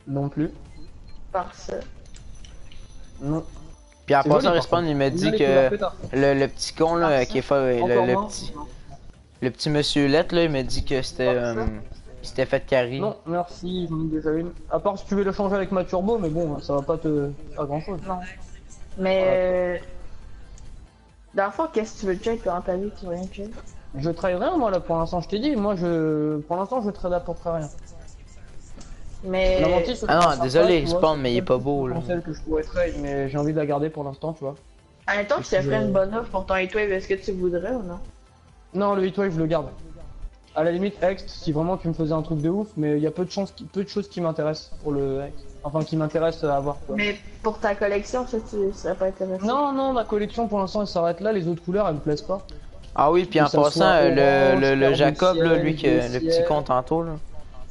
Non plus. Parfait. Non. Puis en C'est passant, joli, Respawn, par il me contre. dit Les que couleurs que t'as. le petit con là, qui est fait, Encore le moins. petit. Le petit monsieur Lett là, il m'a dit que c'était il s'était fait carry. Non, merci, j'en ai déjà une. À part si tu veux le changer avec ma turbo, mais bon, ça va pas te faire grand chose. Non. Mais dans le fond, qu'est-ce que tu veux check dans ta vie? Tu veux rien check? Je trade rien moi là pour l'instant, je t'ai dit, moi pour l'instant je trade à peu près rien. Mais La mentie, c'est Ah pas non, sympa, désolé, tu vois, Respawn, c'est mais il est pas beau là. celle que je pourrais trade, mais j'ai envie de la garder pour l'instant, tu vois. en même temps, je te ferais une bonne offre pour ton Heatwave, est-ce que tu voudrais ou non? Non, le Heatwave je le garde. À la limite, Hext, si vraiment tu me faisais un truc de ouf, mais il y a peu de choses qui m'intéressent pour le Hext. Enfin, qui m'intéressent à avoir. Quoi. Mais pour ta collection, ça, tu serais pas intéressé? Non, ma collection pour l'instant elle s'arrête là, les autres couleurs elles me plaisent pas. Ah oui, puis en Que ça passant, soit orange, le clair de Jacob là, ciel, lui bleu le petit ciel. con tantôt là.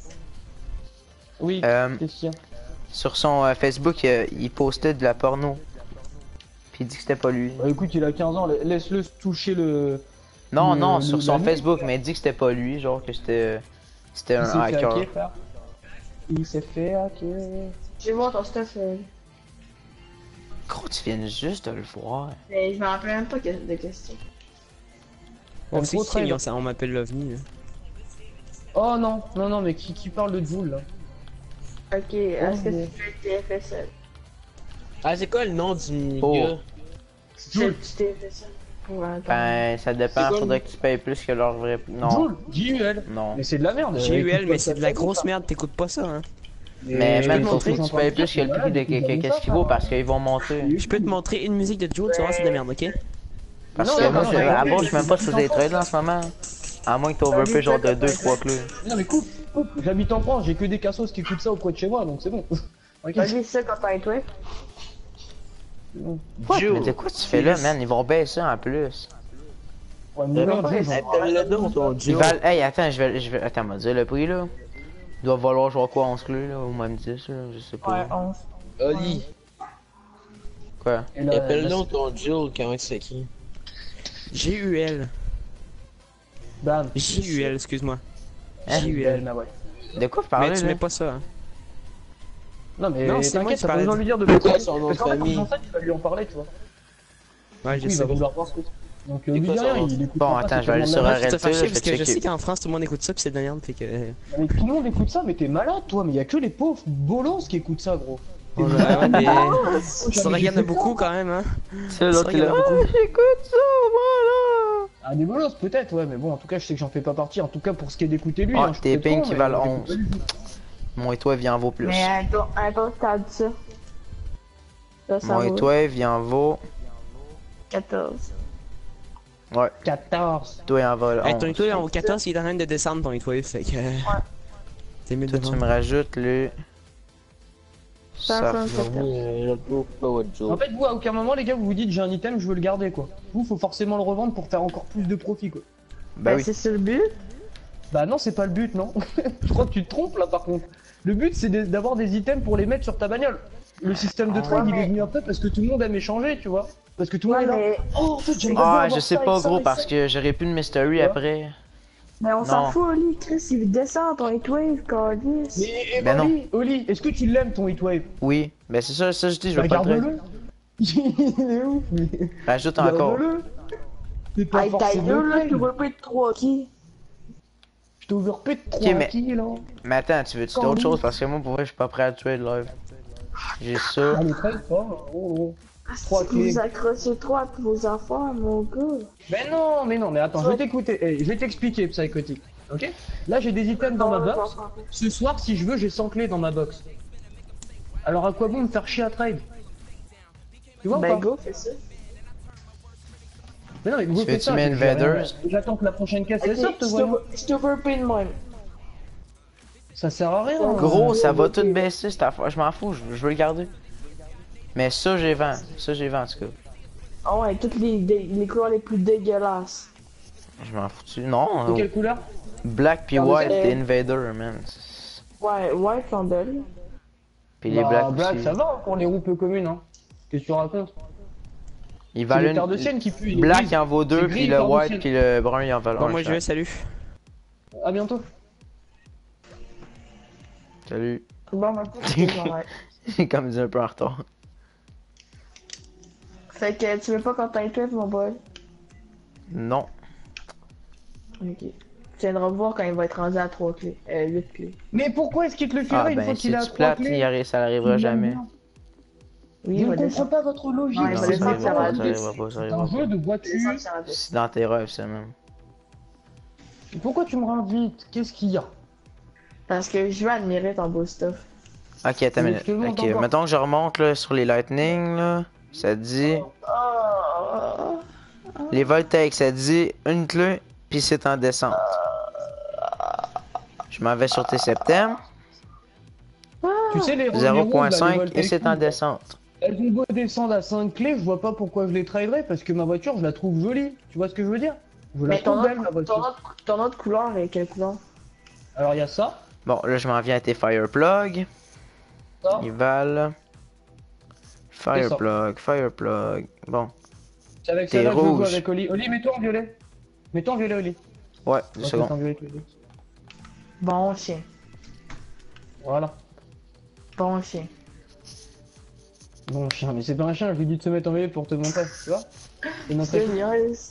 Oui, Euh, qu'est-ce qu'il y a? Sur son Facebook, il postait de la porno. Puis il dit que c'était pas lui. Bah, écoute, il a 15 ans, laisse-le toucher le. Non, non, le- sur la son nuit. Facebook, mais il dit que c'était pas lui, genre que c'était Il un s'est fait hacker. hacker, frère. Il s'est fait hacker. Je vais voir ton stuff, Gros, tu viens juste de le voir. mais je me rappelle même pas de questions. On T'aimes sait trop qui trade, c'est, hein. ça, on m'appelle l'OVNI. Là. Oh non, mais qui parle de Joule là? Ok, est-ce que bon. tu fais TFSL? Ah, c'est quoi le nom du Oh. gars? C'est le petit TFSL pour un temps. Ben, ça dépend, C'est quoi, faudrait que tu payes plus que leur vrai. Non, Joule, JUL. non. Mais c'est de la merde. JUL, écoute mais pas c'est ça, de la ça, grosse ça. merde, t'écoutes pas ça, hein. Mais je même, peux te faut montrer, que tu j'en payes parle plus que le pas, prix de c'est qu'est-ce qu'il vaut parce qu'ils vont monter. Je peux te montrer une musique de Joule, tu vas voir, c'est de la merde, ok? Parce Non, que non, moi, non, à non, bord, je suis même pas sur des trades là en ce moment. À moins que t'as overpay genre de 2-3 clés. Non mais coupe. J'habite en France, j'ai que des cassos qui écoutent ça auprès de chez moi, donc c'est bon. Ok. Vas-y, ça quand t'as Heatwave. Quoi? Mais de quoi tu fais là, man? Ils vont baisser en plus. Ouais, mais non, Joule, Appelle-le donc ton Ils Joe. valent. Hey, attends, attends, m'a dire le prix là. Ils doivent valoir genre quoi, 11 clés là, ou même 10 là, je sais Ouais, pas. 11. Oli, Quoi? Et là, appelle donc ton Joe, comment il s'écrit? JUL. Bam. JUL, excuse-moi. Hein? JUL. Ah ouais. De quoi vous Mais parlez tu là? mets pas ça, hein. Non mais Non, c'est moi t'inquiète, qui t'as pas parlais besoin de- de lui dire de C'est quoi pourquoi son nom de Parce qu'en fait, famille? dans ça, tu vas lui en parler, tu vois. Ouais, je Oui, il sais. va vouloir voir ce que donc C'est lui quoi dis son rien, nom? il écoute Bon, pas, attends, c'est je vais aller tellement sur de la un merde. Je te fais Arrêtez, chier je parce vais que je checker. sais qu'en France tout le monde écoute ça puis c'est de la merde, fait que. Mais tout le monde écoute ça, mais t'es malade toi, mais y a que les pauvres bolos qui écoutent ça gros. Ouais, ouais, mais. Oh, Ça regarde beaucoup quand même, hein. C'est l'autre C'est là. vrai qu'il y en a Ah, j'écoute ça, voilà! Ah des bolos peut-être, ouais, mais bon en tout cas je sais que j'en fais pas partie, en tout cas pour ce qui est d'écouter lui. Ah, hein, je tes peux te pings prendre, qui mais valent j'écoute 11. pas du tout. Mon et toi, viens en vaut plus. Mais attends, t'as dit ça. Là, ça Mon et vaut toi, viens en vaut. 14. Ouais, 14. toi, il en vaut Hey, ton 11. Heatwave en 14, il est en train de descendre ton Heatwave, fait que. T'es mieux de Toi, tu me vendre. rajoutes le. Ça. 167. Je trouve pas votre Joe. En fait vous à aucun moment les gars vous vous dites j'ai un item je veux le garder quoi. Vous faut forcément le revendre pour faire encore plus de profit quoi. Bah oui. C'est sur le but. Bah non c'est pas le but non. Je crois que tu te trompes là par contre. Le but c'est d'avoir des items pour les mettre sur ta bagnole. Le système de trade ouais, il est mais- venu après parce que tout le monde aime échanger tu vois. Parce que tout le Ouais, monde est là. mais... Oh en fait j'aimerais bien Ah, avoir je sais ça pas, et ça gros, et parce ça. que j'aurais plus de mystery Ouais. après. Mais on s'en Non. fout, Oli. Chris, il descend ton Heatwave, Carlis. Mais Ben non. Oli, est-ce que tu l'aimes ton Heatwave? Oui, ben c'est ça, je dis, je Bah veux pas le trade. garde-le. Il est ouf mais. Rajoute encore. Garde-le. T'es pas Hey, t'as forcé de deux, le là, trade. tu veux pas être 3 qui? Je t'ai overpay de 3 mais- kills là. Mais attends, tu veux-tu d'autres choses? Parce que moi, pour vrai, je suis pas prêt à trade live. J'ai ça. Allez trade pas. Oh. Trois clés. vous accrochez trop à vos affaires, mon gars. Mais non, mais attends, je vais t'écouter. Eh, je vais t'expliquer, Psychotic. Ok? Là, j'ai des items dans ma box. Ce soir, si je veux, j'ai 100 clés dans ma box. Alors, à quoi bon me faire chier à trade? Tu vois ou Ben, pas? go, fais ça. Mais non, mais vous Tu faites veux-tu ça. mets j'ai rien. Invaders? J'attends que la prochaine caisse Ok, elle sorte, voyons. je te veux payer de même. Ça sert à rien. Gros, ça va tout baisser cette affaire. Je m'en fous, je veux le garder. Mais ça, j'ai vend. Ça, j'ai vend en tout cas. Ah ouais, toutes les couleurs les plus dégueulasses. Je m'en fous. Non, De quelle couleur? Black puis Ah, mais white, c'est- t'es Invader, man. Ouais, ouais, t'en donnes. Puis les Bah, Black aussi. ça va pour les roues peu communes, hein. Qu'est-ce que tu racontes? Il C'est valent les terres de sienne qui puent. il est Black gris. il en vaut C'est 2, gris, puis le terre de white sienne. puis le brun il en valent Bon, 1. moi je vais, salut. À bientôt. Salut. Bon, ma coupe, je m'en vais. J'ai comme dit un peu en retard. Fait que tu veux pas qu'on t'aille clip, mon boy? Non. Ok. Tu viendras voir quand il va être rendu à 3 clés. 8 clés. Mais pourquoi est-ce qu'il te le Ah ferait une fois ben, qu'il si a tu 3 plates, clés? ça n'arrivera jamais. Oui, Je il ne va comprends descendre. pas votre logique, Non, il Non, va c'est descendre, ça va ça aller. arrivera pas, ça c'est arrivera un pas. jeu de Il va voiture. descendre, ça va aller. C'est dans tes rêves, ça même. Pourquoi tu me réinvites? Qu'est-ce qu'il y a? Parce que je veux admirer ton beau stuff. Ok, attends une Mais minute. je te demande Ok, d'en voir. mettons que je remonte là, sur les lightning, là. Ça dit. Oh. Les voltaiques, ça dit une clé, puis c'est en descente. Je m'en vais sur tes septembre. Tu sais, les roses, là, les 0.5 et voltaïques, c'est en descente. elles vont beau descendre à 5 clés, je vois pas pourquoi je les traderais, parce que ma voiture, je la trouve jolie. Tu vois ce que je veux dire? Je la Mais trouve belle, ma voiture. ton autre couleur est quelle couleur? Alors, il y a ça, Bon, là, je m'en viens à tes Fireplug. ça, Ils valent. et ça. Fireplug. Bon. C'est avec T'es celle-là que je joue rouge. avec Oli. Oli, mets-toi en violet. Mets-toi en violet, Oli. Ouais, On 2 va se mettre en secondes. violet tous les deux. Bon chien. Voilà. Bon chien. Bon chien, mais c'est pas un chien, je lui dis de se mettre en violet pour te montrer, tu vois? C'est notre C'est équipe. nice.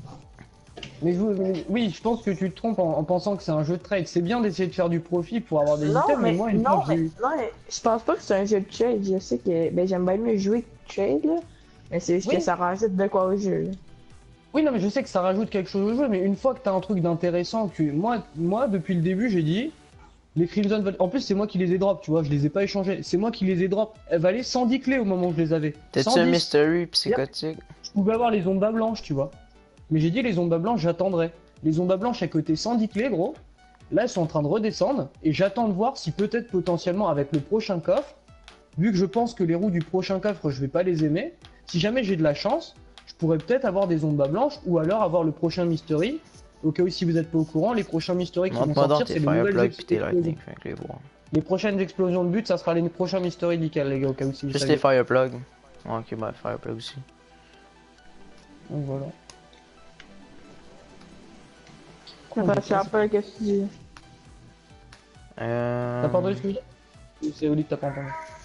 Oui, je pense que tu te trompes en pensant que c'est un jeu de trade. C'est bien d'essayer de faire du profit pour avoir des Non, items, mais mais, moi, une non, fois que mais, j'ai eu... non, mais je pense pas que c'est un jeu de trade. Je sais que ben, j'aime bien mieux jouer que trade, là. Mais c'est juste Oui. que ça rajoute de quoi au jeu. Là. Oui, non, mais je sais que ça rajoute quelque chose au jeu, mais une fois que t'as un truc d'intéressant, moi, depuis le début, j'ai dit, les Crimson en plus, c'est moi qui les ai drop, tu vois, je les ai pas échangés. C'est moi qui les ai drop. Elles valaient 110 clés au moment où je les avais. T'as-tu un 110. mystery psychotique? Je pouvais avoir les ombres blanches, tu vois. Mais j'ai dit, les ombres blanches, j'attendrai. Les ombres blanches à côté 110 clés, gros. Là, elles sont en train de redescendre, et j'attends de voir si peut-être potentiellement avec le prochain coffre, vu que je pense que les roues du prochain coffre, je vais pas les aimer, si jamais j'ai de la chance, je pourrais peut-être avoir des ombres blanches, ou alors avoir le prochain mystery. Au cas où, si vous êtes pas au courant, les prochains mystery qui vont Montre-moi donc sortir, tes c'est les nouvelles Fireplug pis tes explosions. lightning, fait que les voir. Les prochaines explosions de but, ça sera les prochains mystery nickel, les gars, au cas où si vous Juste saviez. les Fireplug. Ok, bah Fireplug aussi. Donc voilà. Enfin, je sais pas qu'est-ce que tu dis. T'as pas entendu ce que je dis? Ou c'est Oli que t'as pas entendu?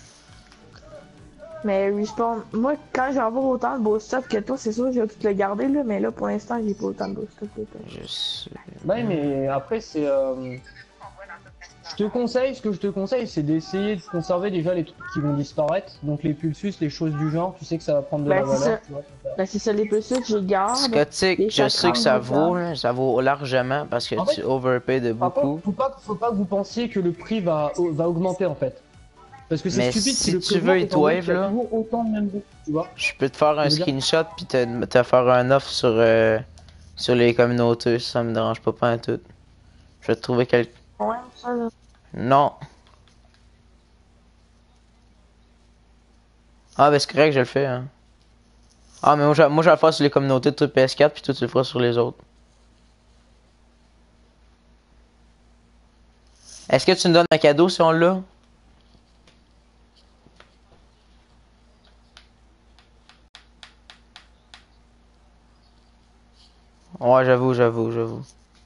Mais Respawn, moi, quand je vais avoir autant de beau stuff que toi, c'est sûr que je vais tout le garder, là. Mais là, pour l'instant, j'ai pas autant de beau stuff que toi. Je sais. Ouais, mais après, c'est. Je te conseille, ce que je te conseille, c'est d'essayer de conserver déjà les trucs qui vont disparaître. Donc les pulsus, les choses du genre, tu sais que ça va prendre de la Ben, c'est valeur. ça. Tu vois, Ben, c'est ça, les plus que je les garde. Psychotique, les je sais que ça chakras, vaut, là, ça vaut largement parce que En tu fait, overpay de Par beaucoup. contre, faut pas que vous pensiez que le prix va augmenter en fait. Parce que c'est Mais stupide si le tu prix veux augmente, étant donné Heatwave, qu'il y a là, toujours autant de mêmes groupes, tu vois. je peux te faire un Je veux dire- screenshot puis te faire un offre sur les communautés, ça me dérange pas en tout. Je vais te trouver quelque... Ouais, ça, là. Non. Ah ben c'est correct, je le fais, hein. Ah mais moi je vais le faire sur les communautés de trucs PS4 puis toi tu le feras sur les autres. Est-ce que tu me donnes un cadeau si on l'a? Ouais, j'avoue.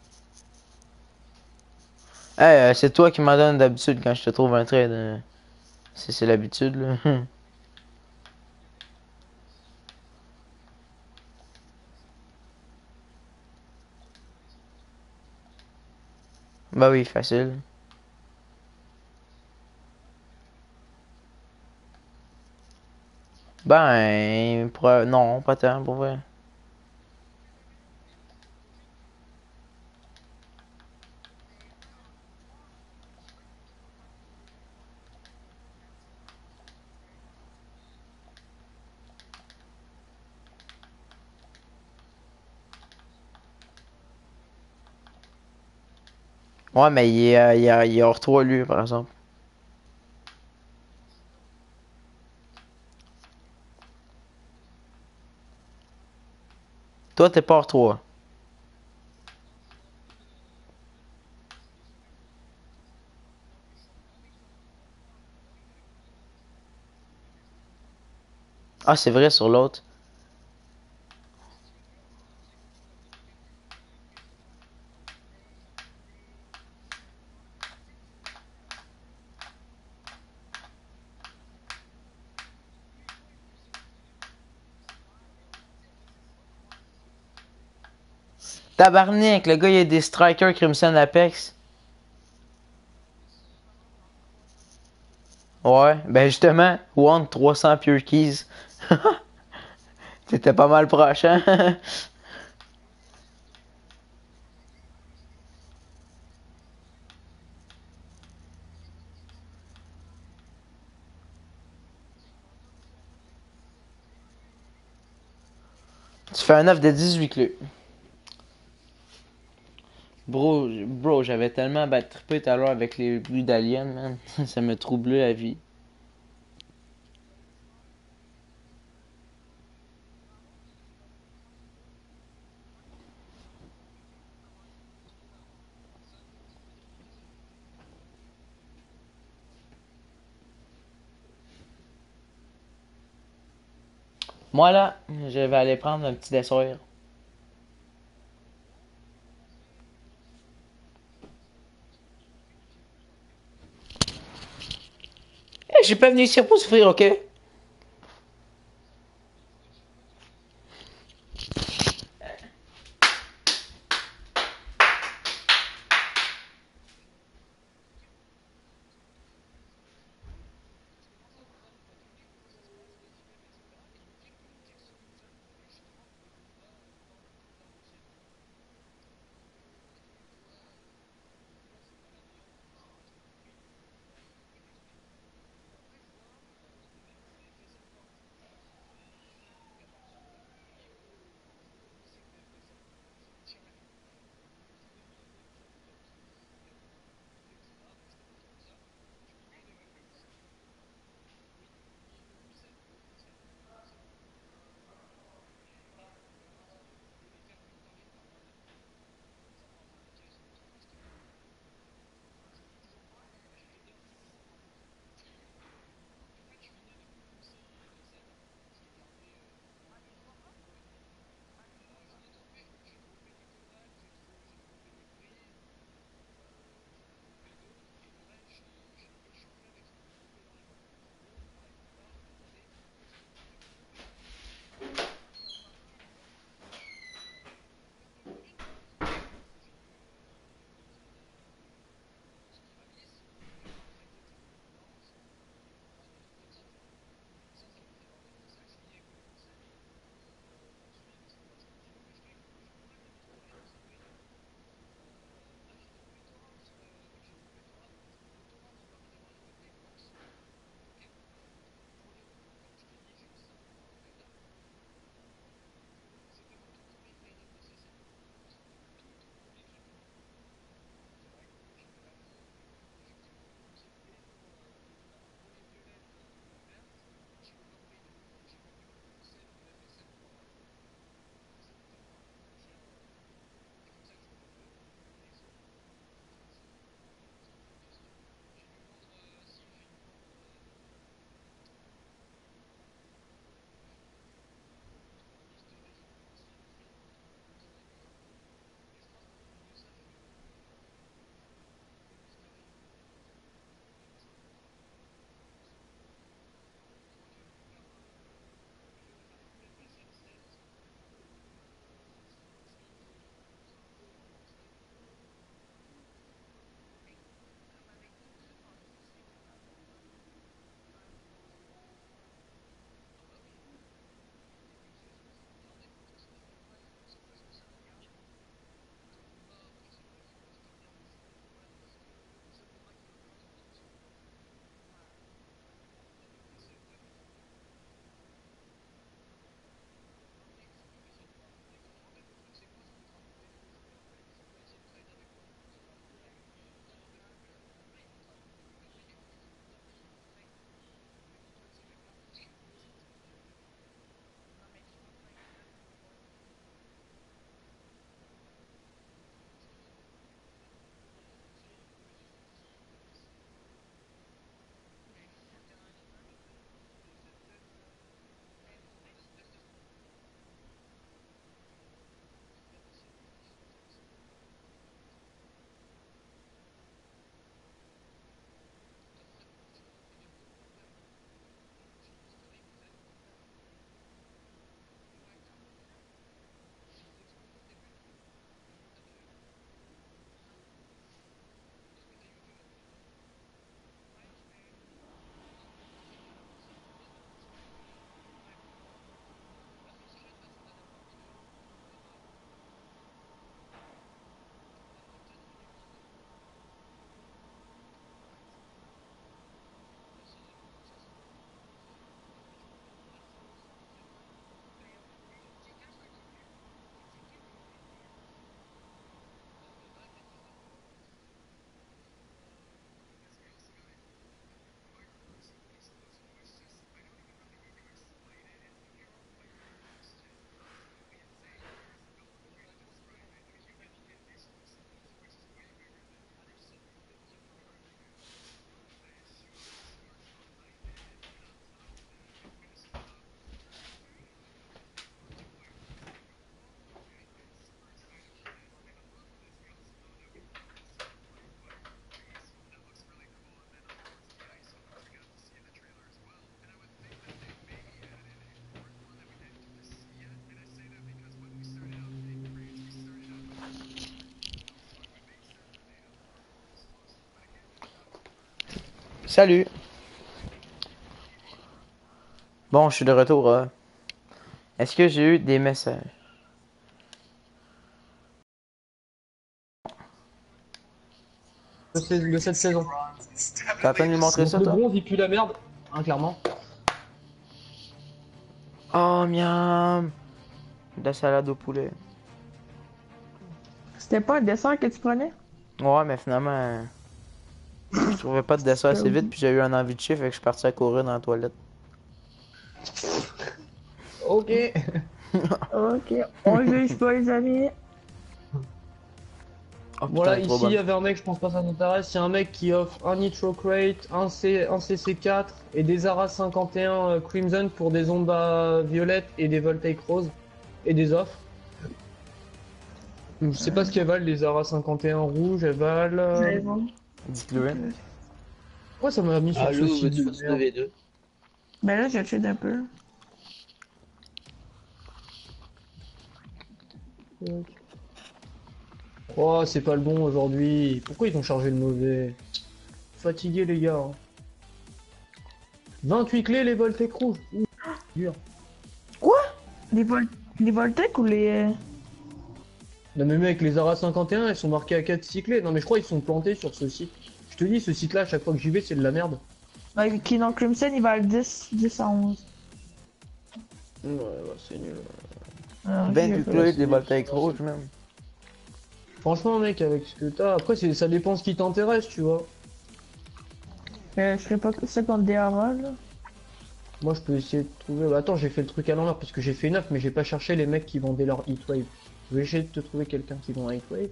C'est toi qui m'en donnes d'habitude quand je te trouve un trade. C'est l'habitude, là. Bah oui, facile. Ben, non, pas tant, pour vrai. Ouais, mais il est hors 3 lui, par exemple. Toi, t'es pas hors 3. Ah, c'est vrai sur l'autre. Tabarnak, le gars il a des strikers Crimson Apex. Ouais, ben justement, One 300 Pure Keys. T'étais pas mal proche, hein? Tu fais un œuf de 18 clés. Bro, j'avais tellement trippé tout à l'heure avec les bruits d'aliens, man. Ça me troublait la vie. Moi là, je vais aller prendre un petit dessert. Hey, j'ai pas venu ici pour souffrir, ok? Salut. Bon, je suis de retour. Est-ce que j'ai eu des messages? De cette saison. T'as de lui montrer Donc ça, le toi? bronze il pue la merde, hein, clairement. Oh, miam. De la salade au poulet. C'était pas un dessert que tu prenais? Ouais, mais finalement, je trouvais pas de dessert assez vite, puis j'ai eu un envie de chier, fait que je suis parti à courir dans la toilette. Ok. Ok, on juge pas les amis. Oh putain, Voilà, elle est trop ici il bonne. y avait un mec, je pense pas que ça t'intéresse, il y a un mec qui offre un Nitro Crate, un CC4 et des Zara 51 Crimson pour des Zomba violettes et des Voltaic roses et des offres. Donc, je sais pas ce qu'elles valent les Zara 51 rouges, elles valent. Mais bon. Dites-le. Pourquoi ça m'a mis sur ce Allô, site veux-tu de faire merde? V2? Ben là, je cheat un peu. Oh, c'est pas le bon aujourd'hui. Pourquoi ils ont chargé le mauvais? Fatigué les gars. 28 clés les Voltaic rouges. Ouh, dur. Les, vol les Voltec ou les... Non mais mec, les Zara 51 elles sont marquées à 4 cyclés. Non mais je crois qu'ils sont plantés sur ce site. Je te dis, ce site là, à chaque fois que j'y vais, c'est de la merde. Qui dans Crimson, il valent 10 à 11. Ouais, c'est nul. Ah, ok, 28 ok. clés, des voltaïques rouges, même. Franchement mec, avec ce que t'as, après ça dépend ce qui t'intéresse, tu vois. Je ferais pas que ça contre des haras, là. Moi je peux essayer de trouver... Bah, attends, j'ai fait le truc à l'envers parce que j'ai fait 9 mais j'ai pas cherché les mecs qui vendaient leur Heatwave. Je vais essayer de te trouver quelqu'un qui vend un Heatwave.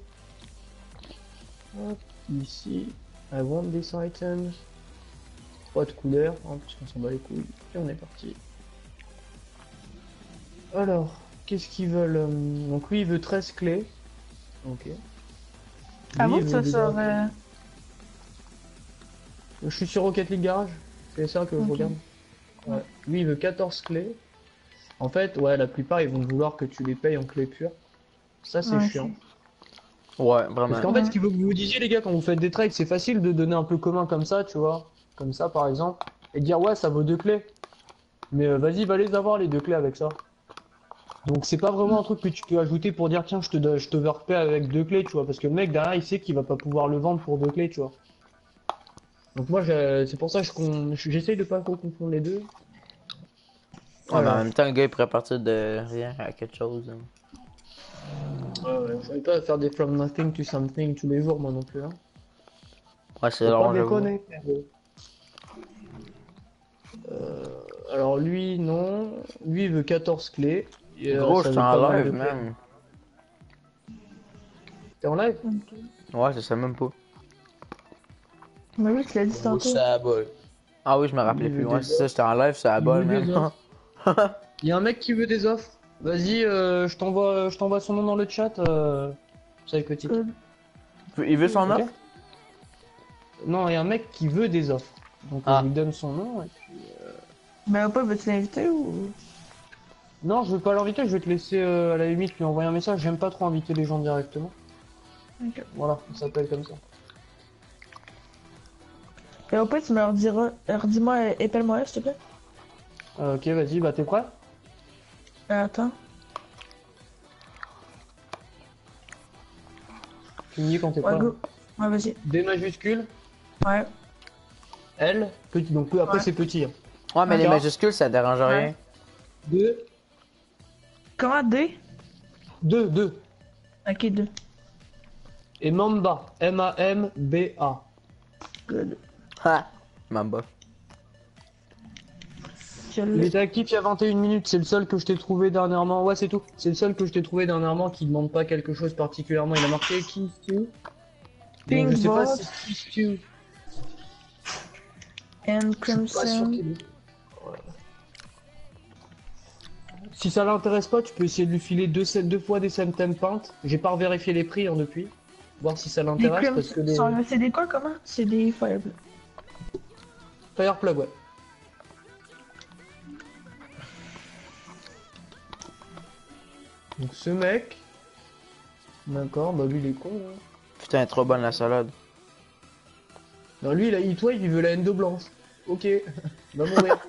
Hop, ici. I want this item. Pas de couleur, hein, parce qu'on s'en bat les couilles. Et on est parti. Alors, qu'est-ce qu'ils veulent donc lui il veut 13 clés. Ok. Lui, Avoue il que veut ça des- serait... Je suis sur Rocket League Garage. C'est ça que je Ok. regarde. Ouais. Lui il veut 14 clés. En fait, ouais, la plupart ils vont vouloir que tu les payes en clés pures. Ça c'est Ouais, chiant. Ouais, Parce vraiment. qu'en fait, ce qu'il veut que vous vous disiez, les gars, quand vous faites des trades, c'est facile de donner un peu commun comme ça, tu vois. Comme ça, par exemple. Et dire, ouais, ça vaut 2 clés. Mais vas-y, va les avoir, les 2 clés avec ça. Donc, c'est pas vraiment un truc que tu peux ajouter pour dire, tiens, je te veux repayer avec 2 clés, tu vois. Parce que le mec, derrière, il sait qu'il va pas pouvoir le vendre pour 2 clés, tu vois. Donc, moi, c'est pour ça que j'essaye de pas trop confondre les deux. Ouais, mais en Alors, même temps, le gars, il pourrait partir de rien à quelque chose. j'arrive pas à faire des from nothing to something tous les jours, moi non plus, hein. Ouais, c'est Faut pas long, j'avoue. déconner, frérot. Alors lui, non. Lui, il veut 14 clés. Et, Gros, ça je suis veut pas en mal live, de clés. man. T'es en live? Ouais, je sais même pas. Mais oui, tu l'as dit Gros, tantôt. ça bol. Ah oui, je me rappelais Il plus. veut Ouais, des c'est ça, j'étais en live, c'est la Il bonne, veut des man. offres. Il y a un mec qui veut des offres. Vas-y, je t'envoie son nom dans le chat. Psychotic. Good. Il veut son Ok. offre? Non, il y a un mec qui veut des offres. Donc Ah. je lui donne son nom. Mais pas, veux-tu l'inviter ou... Non, je veux pas l'inviter, je vais te laisser à la limite lui envoyer un message. J'aime pas trop inviter les gens directement. Ok. Voilà, ça s'appelle comme ça. Et au pire, tu me leur diras... Redis-moi, épelle-moi, s'il te plaît. Ok, vas-y, bah t'es prêt? Attends. Tu me dis quand t'es Ouais, prêt. go. Ouais, vas-y. D majuscule, Ouais. L, petit, donc après Ouais. c'est petit. Hein. Ouais, mais les D'accord. majuscules, ça dérange rien. 2, Comment D? 2. Ok, 2. Et Mamba, M-A-M-B-A. Good. Ha! Mamba. Je Il l'ai. était actif il y a 21 minutes, c'est le seul que je t'ai trouvé dernièrement. Ouais, c'est tout. C'est le seul que je t'ai trouvé dernièrement qui demande pas quelque chose particulièrement. Il a marqué Keys to. Pink Donc, je sais pas Bot si c'est Keys to. and Je suis pas sûr Crimson. qu'il est. Ouais. Si ça l'intéresse pas, tu peux essayer de lui filer deux fois des Septem Paint. J'ai pas vérifié les prix hein, depuis. Voir si ça Les l'intéresse parce que Crimson, les. c'est des quoi, comment? C'est des Fireblue. Fireplug, ouais. Donc ce mec. D'accord, bah lui il est con. Hein. Putain, elle est trop bonne la salade. Non, lui, la Heatwave, il veut la endo blanche. Ok, il va mourir.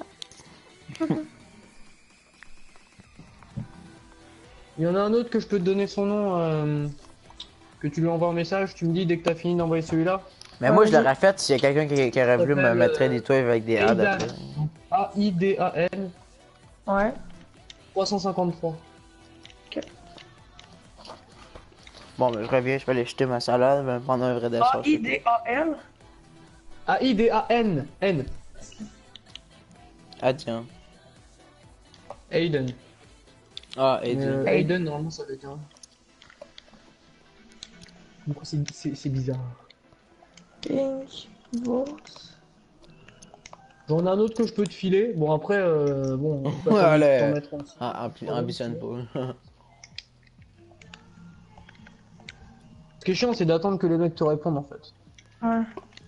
Il y en a un autre que je peux te donner son nom, que tu lui envoies un message, tu me dis dès que t'as fini d'envoyer celui-là. Mais Ouais, moi, je vas-y. l'aurais fait s'il y a quelqu'un qui aurait voulu me s'appelle, mettre des toits avec des ads Aidan. après. A-I-D-A-N Ouais. 353. Bon, ben, je reviens, je vais aller jeter ma salade, je vais me prendre un vrai dessert. A-I-D-A-L. A-I-D-A-N. N. Ah, tiens. Aiden. Ah, et Dieu. Aiden, normalement, ça veut dire. Pourquoi c'est bizarre. Pink. Boss. J'en ai un autre que je peux te filer. Bon, après, bon, on peut Ouais, pas allez. t'en mettre un. Ah, ambitionne pas. Ce qui est chiant, c'est d'attendre que les mecs te répondent en fait. Ouais.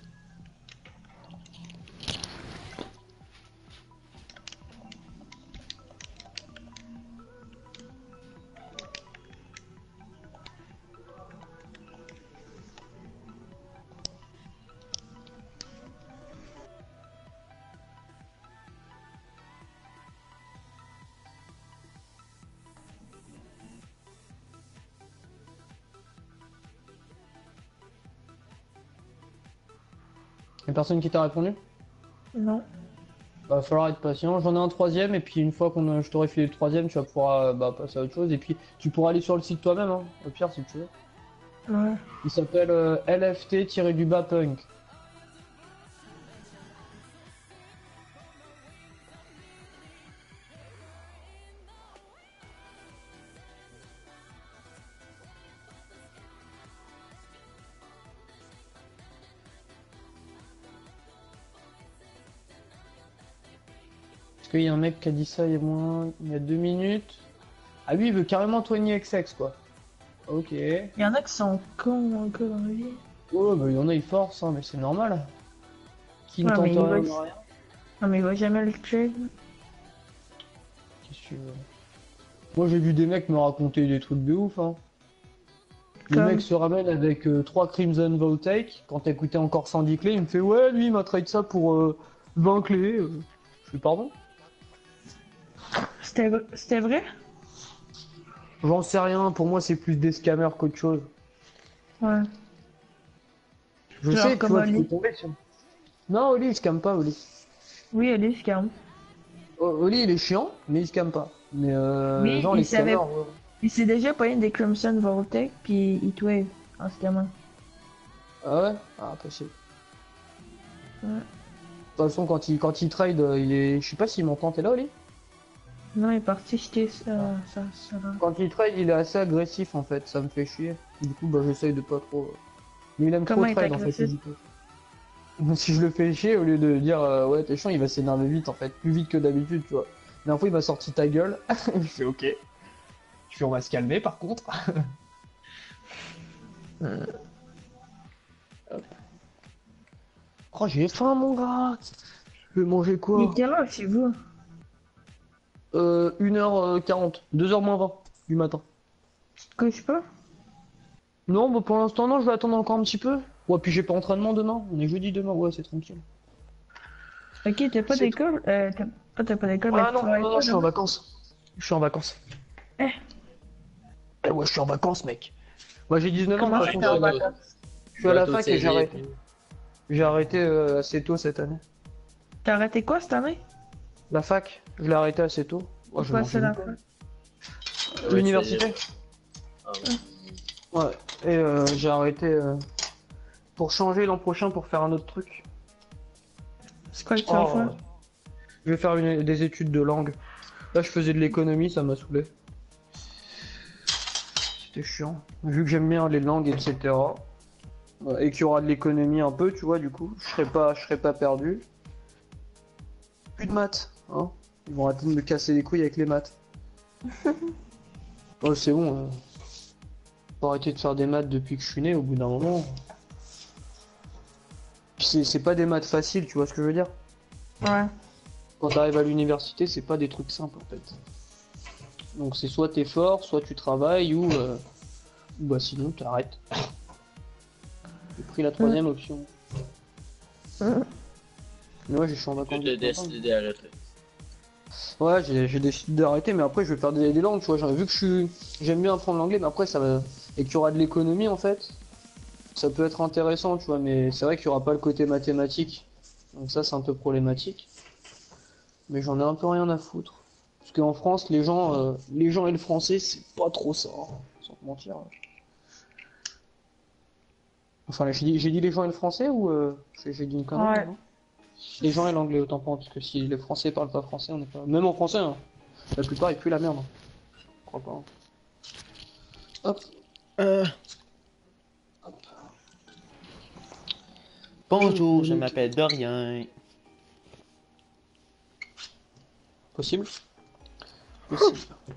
Y'a personne qui t'a répondu? Non. Va falloir être patient. J'en ai un troisième et puis une fois je t'aurai filé le troisième, tu vas pouvoir passer à autre chose et puis tu pourras aller sur le site toi-même, hein, au pire si tu veux. Ouais. Il s'appelle LFT-du-bas punk. Parce qu'il y a un mec qui a dit ça il y a 2 minutes. Ah lui il veut carrément 20XX quoi. Ok. Il y en a qui sont cons encore dans la vie. Oh bah il y en a ils forcent hein, mais c'est normal. Qui ne Ouais, tente mais il rien va- de rien. Non, mais il va jamais le trade. Qu'est-ce que tu veux? Moi j'ai vu des mecs me raconter des trucs de ouf hein. Le Comme- mec se ramène avec 3 Crimson Voltaic, quand t'as écouté encore 110 clés, il me fait ouais lui il m'a trade ça pour 20 clés. Je fais pardon? C'était vrai? J'en sais rien, pour moi c'est plus des scammers qu'autre chose. Ouais. Je Genre sais, tu comme vois, tu peux Oli. tomber sur... Non Oli il scamme pas Oli. Oui, allez, c'est calme. Oli il est chiant, mais il scamme pas. Mais Oui, genre il les savait- scammers... Il s'est déjà payé des Crimson Voltec puis Heatwave en ce gamin. Ah ouais? Ah possible. Ouais. De toute façon quand il trade, il est... Je sais pas s'il m'entend, t'es là Oli? Non, il est parti jeter ça. Quand il trade, il est assez agressif en fait, ça me fait chier. Du coup, bah j'essaye de pas trop. Mais il aime Comment trop il est trade en fait. agressif? du coup. Si je le fais chier, au lieu de dire ouais, t'es chiant, il va s'énerver vite en fait, plus vite que d'habitude, tu vois. La dernière fois, il m'a sorti ta gueule. Je fais ok. Je fais on va se calmer par contre. Hop. Oh, j'ai faim, mon gars. Je vais manger Il quoi? est quelle heure chez vous? 1h40, 2h moins 20 du matin. Tu te couches pas? Non, bah pour l'instant, non, je vais attendre encore un petit peu. Ouais, puis j'ai pas entraînement demain. On est jeudi demain, ouais, c'est tranquille. Ok, t'as pas C'est d'école? T'as pas d'école, Ah mais tu non, travailles non, pas, non, je suis en non? vacances. Je suis en vacances. Eh. Eh ouais, je suis en vacances, mec. Moi, j'ai 19 ans, de Comment toute tu façon, t'es en je vacances? suis à la fac et j'ai arrêté. J'ai arrêté assez tôt cette année. T'as arrêté quoi cette année? La fac, je l'ai arrêté assez tôt. Oh, je Quoi, mangeais c'est la une pomme. fac? L'université. Ah ouais. Ouais, et j'ai arrêté pour changer l'an prochain pour faire un autre truc. C'est quoi que tu vas Oh, faire? je vais faire des études de langue. Là, je faisais de l'économie, ça m'a saoulé. C'était chiant. Vu que j'aime bien les langues, etc. Et qu'il y aura de l'économie un peu, tu vois, du coup, je serai pas perdu. Plus de maths, hein. Ils vont arrêter de me casser les couilles avec les maths. Oh, c'est bon. Faut arrêter de faire des maths depuis que je suis né, au bout d'un moment. Puis c'est pas des maths faciles, tu vois ce que je veux dire? Ouais. Quand t'arrives à l'université, c'est pas des trucs simples en fait. Donc c'est soit t'es fort, soit tu travailles, ou bah sinon t'arrêtes. J'ai pris la troisième option. Mais ouais, je suis en vacances. Tu as décidé d'arrêter. Ouais, j'ai décidé d'arrêter, mais après je vais faire des langues, tu vois. Vu que j'aime bien apprendre l'anglais, mais après ça va. Et qu'il y aura de l'économie en fait, ça peut être intéressant, tu vois. Mais c'est vrai qu'il y aura pas le côté mathématique. Donc ça, c'est un peu problématique. Mais j'en ai un peu rien à foutre. Parce qu'en France, les gens et le français, c'est pas trop ça, hein, sans te mentir. Enfin, j'ai dit les gens et le français ou j'ai dit une connerie, Ouais. non? Les gens et l'anglais, autant pas, parce que si les français parlent pas français, on n'est pas. Même en français, hein, la plupart ils puent la merde. Hein. Je crois pas. Hein. Hop. Euh, Hop. bonjour, je m'appelle Dorian. Possible? Possible.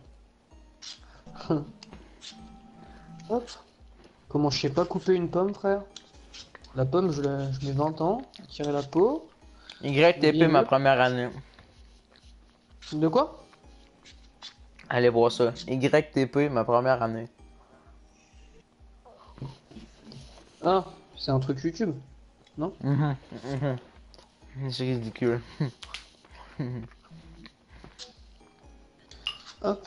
Hop. Comment je sais pas couper une pomme, frère? La pomme, je mets 20 ans, à tirer la peau. YTP ma première année. De quoi? Allez voir ça. YTP ma première année. Ah, c'est un truc YouTube. C'est ridicule. Hop.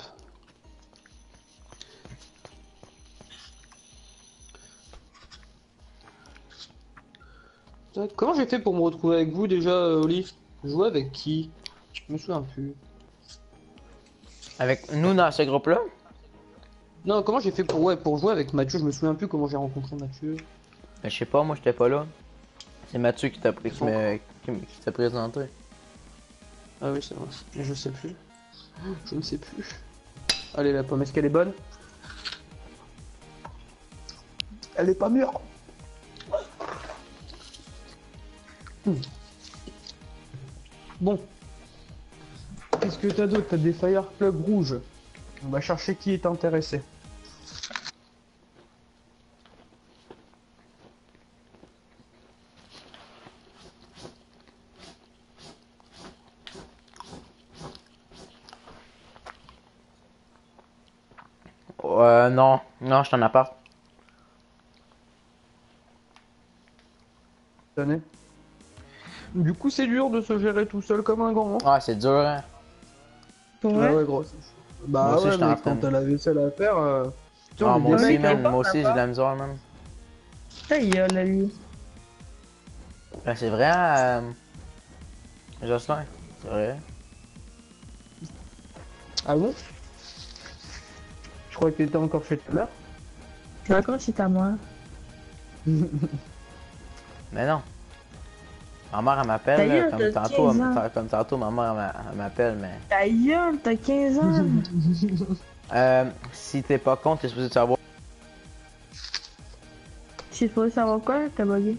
Comment j'ai fait pour me retrouver avec vous déjà, Olive? Jouer avec qui? Je me souviens plus. Avec nous dans ce groupe-là? Non, comment j'ai fait pour jouer avec Mathieu? Je me souviens plus comment j'ai rencontré Mathieu. Ben, je sais pas, moi j'étais pas là. C'est Mathieu qui t'a présenté. Ah oui, c'est vrai. Mais je sais plus. Je ne sais plus. Allez, la pomme, est-ce qu'elle est bonne? Elle est pas mûre. Bon. Qu'est-ce que t'as d'autre? T'as des fire club rouges. On va chercher qui est intéressé. Non. Non, je t'en appart. Année. Du coup, c'est dur de se gérer tout seul comme un grand. Hein. Ouais, c'est dur, hein. Pour Ouais, vrai? ouais, gros. Bah Moi aussi, ouais, je t'en mais quand peine. t'as la vaisselle à faire, tu sais, on Ah, est moi des aussi, mecs, man. hein. Moi aussi, j'ai de la misère, man. Ta gueule, lui. Ben, c'est vrai, Jocelyn. C'est vrai. Ah bon? Je crois que t'étais encore chez ta mère. Tu racontes c'est à moi. Mais non. Ma mère, elle Ta m'appelle, gueule, comme t'as tantôt, 15 ans. comme tantôt, ma mère, elle m'appelle, mais... Ta gueule, t'as 15 ans. Si t'es pas con, t'es supposé de savoir. Je suis supposé savoir quoi? T'as bugué.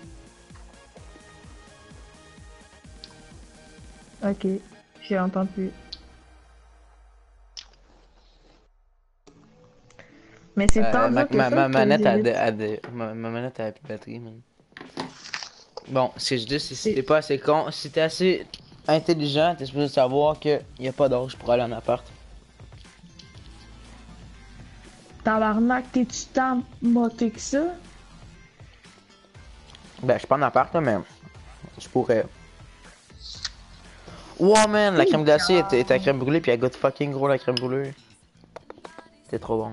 Ok, j'ai entendu. Mais c'est tant Ma, dur que ma, ça ma que manette les élites- ma manette a plus de batterie, man. Bon, ce que je dis, c'est si C'est- t'es pas assez con, si t'es assez intelligent, t'es supposé savoir que y a pas d'âge pour aller en appart. Tabarnak, t'es-tu tant moté que ça? Ben, je suis pas en appart, là, mais je pourrais. Wow, man, la crème glacée est à crème brûlée, puis elle goûte fucking gros, la crème brûlée. C'est trop bon.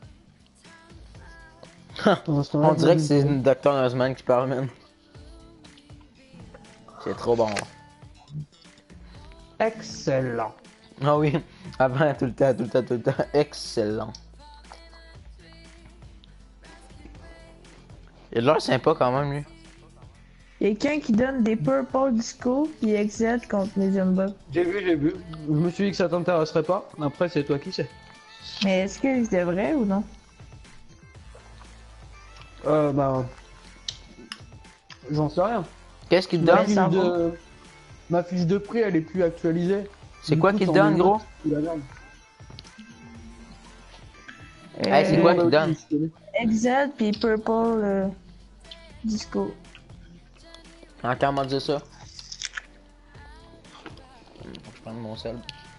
On dirait que c'est une Dr. Nuzman qui parle, man. C'est trop bon. Excellent. Ah oui, avant, tout le temps. Excellent. Il a de l'air sympa quand même, lui. Quelqu'un qui donne des purple disco qui excède contre Medium Bug. J'ai vu. Je me suis dit que ça t'intéresserait pas. Après, c'est toi qui sais. Mais est-ce que c'est vrai ou non? Bah. J'en sais rien. Qu'est-ce qu'il te Ouais, donne? ça va. Ma fiche de prix, elle est plus actualisée. C'est Du quoi coup, qu'il te t'en donne, mets gros? une autre, tu la gardes. Hey, c'est quoi qu'il te donne? Excède puis purple disco. Encore m'a dit ça. Faut que je prenne mon sel.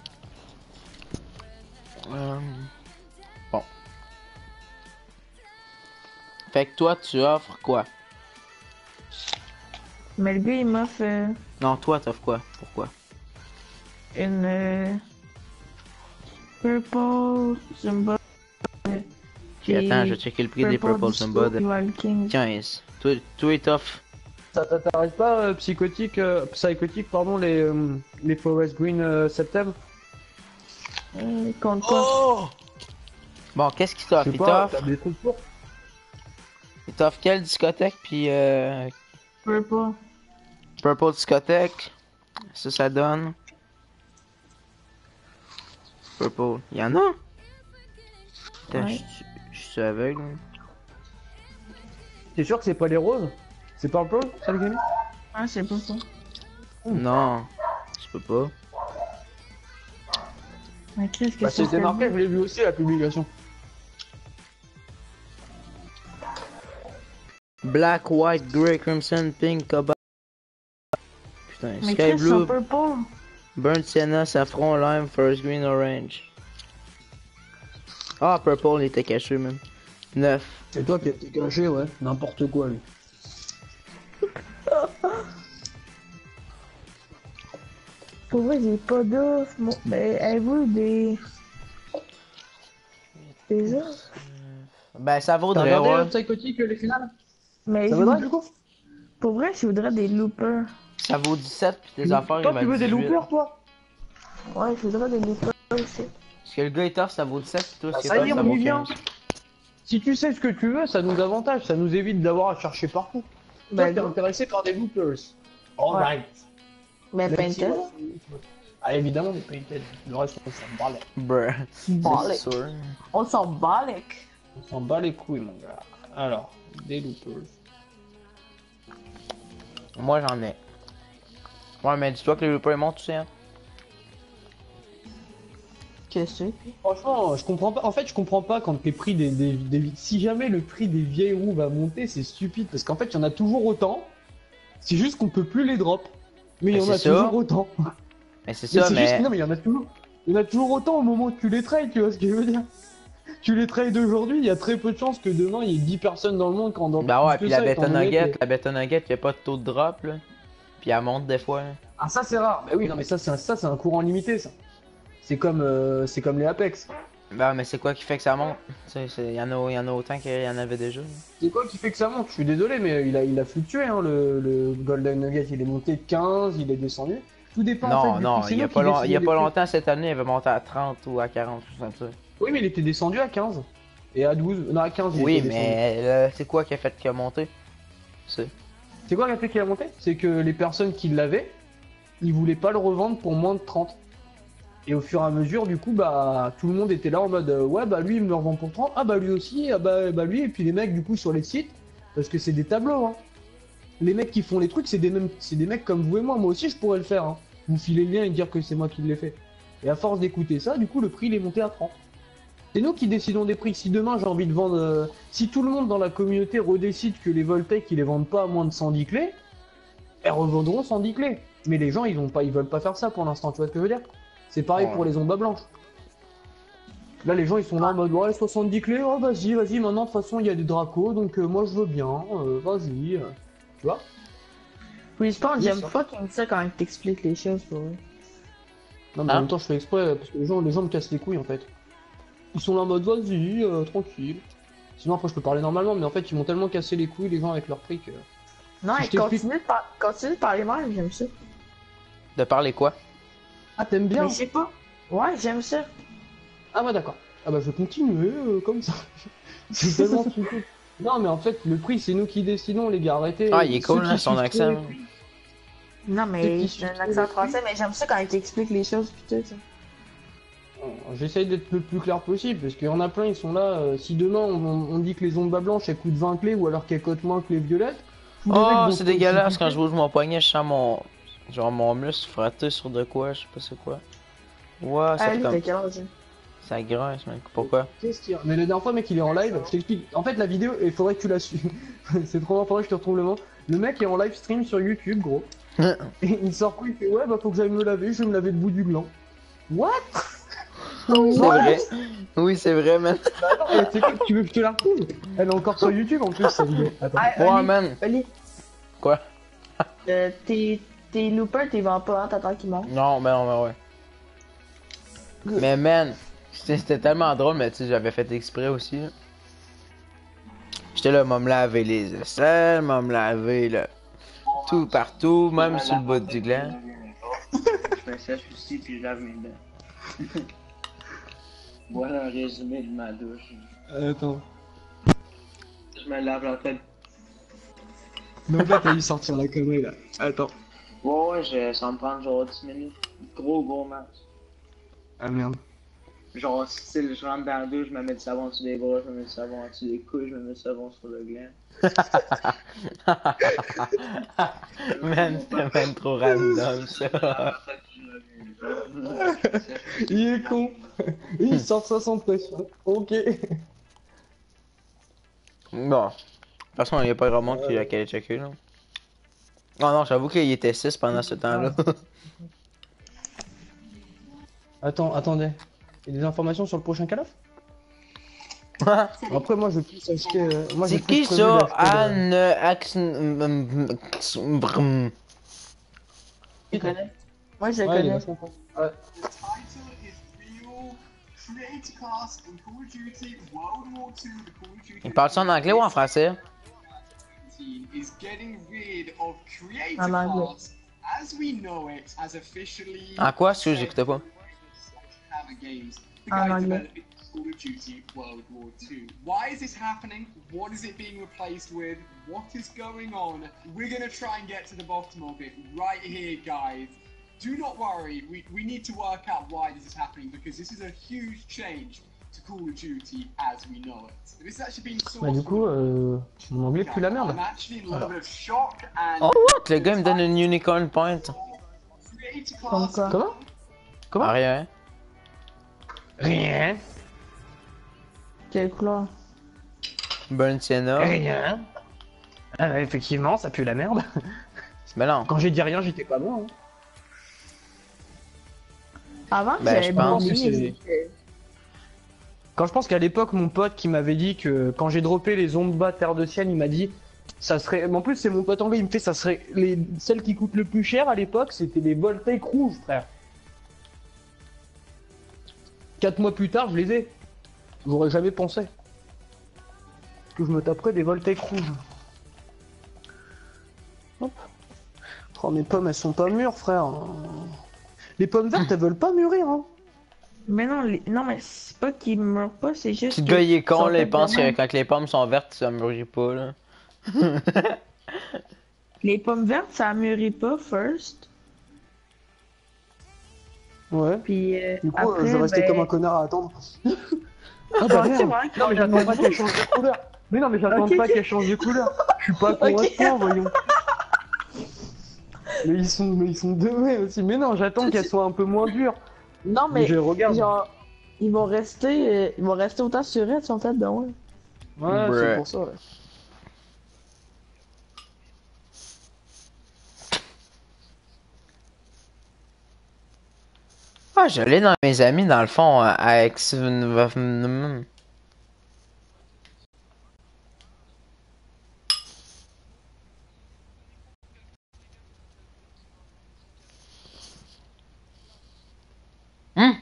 Bon. Fait que toi, tu offres quoi? Mais le gars, il m'offre Non, toi, t'offres quoi? Pourquoi? une Purple Zumba. Puis attends, je vais checker le prix des Purple Zumba de 15. Toi, il t'offre. Ça t'intéresse pas, psychotique, pardon, les Forest Green Septembre? Contre quoi? Oh! Bon, qu'est-ce qu'il Je t'offre? sais Il pas, t'offre? t'as des trucs pour? Il t'offre quelle discothèque? Puis Purple. Purple discothèque. Ça donne. Purple. Il y en a? Putain, Ouais. je suis aveugle. T'es sûr que c'est pas les roses? C'est pas un peu, ça le game? Ah, c'est pas ça. Non, je peux pas. Mais qu'est-ce que Bah c'est? c'était marqué, je l'ai vu aussi la publication. Black, white, grey, crimson, pink, cobalt. Putain, Mais sky qu'est-ce que blue, c'est Purple? burnt sienna, saffron, lime, forest green, orange. Ah, purple, il était caché, même. 9. C'est toi qui as été caché, ouais. N'importe quoi, lui. Pour vrai, j'ai pas d'offre. Bon, mais avez-vous des offres? Ben, ça T'as vaudrait, regardé ouais. Psychotic, les finales? Mais Ça je vaudrait, voudrais- du coup? Pour vrai, je voudrais des loopers. Ça vaut 17, puis tes affaires, Toi, il tu va veux des 18. loopers, toi? Ouais, je voudrais des loopers aussi. Parce que le gars est off, ça vaut 17, puis toi, Bah, ce ça qui est y est, off, ça on vaut y vient. 15. Si tu sais ce que tu veux, ça nous avantage, ça nous évite d'avoir à chercher partout. Toi, Ben, t'es intéressé par des loopers. Alright. Mais Let's see Painted. what- Ah, évidemment, des painted. Le reste, on s'en bat les... Bruh. Balek. C'est sûr. On s'en balek. On s'en bat les couilles, mon gars. Alors, des loopers. Moi, j'en ai. Ouais, mais dis-toi que les loopers montent, tu sais, hein. Qu'est-ce que Franchement, je comprends pas. En fait, je comprends pas quand les prix si jamais le prix des vieilles roues va monter, c'est stupide. Parce qu'en fait, il y en a toujours autant. C'est juste qu'on peut plus les drop. Mais il y Mais en a c'est ça. toujours autant. Mais c'est Mais ça, c'est mais. juste, non, mais il y en a toujours. Il y en a toujours autant au moment où tu les trades, tu vois ce que je veux dire. Tu les trades aujourd'hui, il y a très peu de chances que demain il y ait 10 personnes dans le monde qui en drop Bah ouais, plus puis que la ça, étant Beta donné Nugget, que- la Beta Nugget, y a pas de taux de drop, là. Puis elle monte des fois, hein. Ah, ça c'est rare. Bah oui, non, mais ça c'est un courant limité, ça. C'est comme les Apex. Bah, mais c'est quoi qui fait que ça monte? Il y en a autant qu'il y en avait déjà. Là. C'est quoi qui fait que ça monte? Je suis désolé, mais il a fluctué, hein, le Golden Nugget. Il est monté de 15, il est descendu. Tout dépend en fait, Non, du non, prix. C'est il y a nous qui pas, décidons il y a des pas prix. longtemps cette année, il avait monté à 30 ou à 40, tout comme ça. Oui, mais il était descendu à 15. Et à 12. Non, à 15, il Oui, était descendu. mais c'est quoi qui a fait qu'il a monté? C'est. C'est quoi qui a fait qu'il a monté? C'est que les personnes qui l'avaient, ils voulaient pas le revendre pour moins de 30. Et au fur et à mesure, du coup, bah, tout le monde était là en mode ouais, bah lui il me le revend pour 30, ah bah lui aussi, ah bah lui, et puis les mecs, du coup, sur les sites, parce que c'est des tableaux, hein. Les mecs qui font les trucs, c'est des mecs comme vous et moi aussi je pourrais le faire, hein. Vous filez le lien et dire que c'est moi qui l'ai fait. Et à force d'écouter ça, du coup, le prix il est monté à 30. C'est nous qui décidons des prix. Si demain j'ai envie de vendre. Si tout le monde dans la communauté redécide que les Voltec ils les vendent pas à moins de 110 clés, elles revendront 110 clés. Mais les gens ils veulent pas faire ça pour l'instant, tu vois ce que je veux dire? C'est pareil Ouais. pour les ombres blanches. Là les gens ils sont là en mode ouais 70 clés, oh vas-y, maintenant de toute façon il y a des dracos donc moi je veux bien, vas-y. Tu vois? Respawn, Oui, j'aime ça. fucking ça quand il t'explique les choses pour eux. Non mais en Hein? même temps je fais exprès parce que les gens me cassent les couilles en fait. Ils sont là en mode vas-y, tranquille. Sinon après je peux parler normalement mais en fait ils m'ont tellement cassé les couilles les gens avec leur prix que... Non, Je et t'explique. continue de parler mal, j'aime ça. De parler quoi? Ah t'aimes bien? Mais je sais pas. Ouais, j'aime ça. Ah bah d'accord. Ah bah je vais continuer comme ça. C'est tellement stupide. Non mais en fait le prix c'est nous qui décidons les gars, arrêtez. Ah, il est Ceux cool, qui hein, son suivent accent. trop les prix. Non, Ceux mais qui j'ai un suivent accent les français, mais j'aime ça quand il t'explique les choses pis tout ça. J'essaye d'être le plus clair possible parce qu'il y en a plein ils sont là. Si demain on dit que les ombres blanches elles coûtent 20 clés ou alors qu'elles coûtent moins que les violettes. tous les mecs Oh, vont c'est se dégueulasse quand je précipiter. bouge mon poignet, je sens mon. Genre mon muscle frotté sur de quoi, je sais pas c'est quoi. Ouais, ça Ah, fait lui, comme. t'as quel âge? Ça grince, mec. Pourquoi? Qu'est-ce qu'il y a? Mais la dernière fois, mec, il est en live. Je t'explique. En fait, la vidéo, il faudrait que tu la suives. C'est trop bien. Faudrait que je te retrouve le nom. Le mec est en live stream sur YouTube, gros. Et il sort quoi? Il fait ouais, bah faut que j'aille me laver. Je vais me laver le bout du gland. What? C'est vrai. Oui, c'est vrai, man. Bah attends, tu sais quoi, tu veux que je te la retrouve? Elle est encore sur YouTube en plus, sa vidéo. Attends. Ah, Ouais, Oli, man. Oli, Quoi? Tes loopers, t'es vends pas, hein, t'attends qu'ils montent. Non, mais non, mais ouais. Mais man, c'était tellement drôle, mais tu sais, j'avais fait exprès aussi. Là. J'étais là, m'a me laver les aisselles, m'a me laver là, tout partout, même sur le bout du gland. Je me sèche aussi puis je lave mes dents. Voilà un résumé de ma douche. Attends. Je me lave la tête. Donc là, t'as dû sortir la connerie là. Attends. Ouais, ça va me prend genre 10 minutes. Gros match. Ah merde. Genre, style, je rentre dans la douche, je me mets du savon sur les bras, je me mets du savon sur les couilles, je me mets du savon sur le gland. Man, c'était même trop random ça. Il est con. Il sort ça sans pression. Ok. Bon. De toute façon, il n'y a pas grand monde qui a qu'à aller checker là. Oh non, j'avoue qu'il était 6 pendant ce temps-là. Attendez. Il y a des informations sur le prochain Call of? Après, moi, je vais plus acheter. Moi, j'ai C'est plus qui prévu ça? d'acheter Anne Tu connais? Moi, je le Ouais, il est connais. vachement fort. Ouais. The title is real. Creator Cast in Call of Duty World War II. The Call of Duty. Il parle ça en anglais ou en français? Is getting rid of Creator En anglais. Cast as we know it has officially. En quoi? Si j'écoutais pas. Hammer Games, the En guy anglais. developing Call of Duty World War II. Why is this happening? What is it being replaced with? What is going on? We're gonna try and get to the bottom of it right here, guys. Do not worry, we need to work out why this is happening because this is a huge change to Call of Duty as we know it. This has actually been sourced Bah, du coup, mon anglais pue la merde. I'm actually in a little bit of shock and Oh what? Le gars me donne une unicorn point. Creator Comme Cast. quoi? Comment? Comment? Ah, rien. Rien. Quelle couleur? Burn Sienna. Rien. Ah, bah, effectivement, ça pue la merde. Mais non. Quand j'ai dit rien, j'étais pas bon. Hein. Avant, Ben, j'avais je pense bon que c'est- Quand je pense qu'à l'époque, mon pote qui m'avait dit que quand j'ai droppé les Zomba Terre de Ciel, il m'a dit ça serait. Mais en plus, c'est mon pote anglais, il me fait ça serait. Celles qui coûtent le plus cher à l'époque, c'était les Voltaic rouges, frère. 4 mois plus tard, je les ai. J'aurais jamais pensé. Que je me taperais des Voltaic rouges. Hop. Oh, mes pommes, elles sont pas mûres, frère. Les pommes vertes, elles veulent pas mûrir, hein. Mais non, non, mais c'est pas qu'ils meurent pas, c'est juste. Petit que gars, il est con, sont là, il faites pense de que même. quand les pommes sont vertes, ça mûrit pas, là. Les pommes vertes, ça mûrit pas, first. Ouais. Puis Du coup, après, je vais rester ben... comme un connard à attendre. Ah Ah, bah c'est merde. vrai que Non mais j'attends pas qu'elle change de couleur. Mais non mais j'attends Ok, pas ok. qu'elle change de couleur. Je suis pas con à ce point, voyons. Mais ils sont deux aussi. Mais non, j'attends qu'elle soit un peu moins dure. Non, mais Je regarde. genre, ils vont rester autant sur elle, sont faites de loin. Ouais, Bruh. c'est pour ça. Ouais. Ah, je l'ai dans mes amis, dans le fond, avec... Hmm?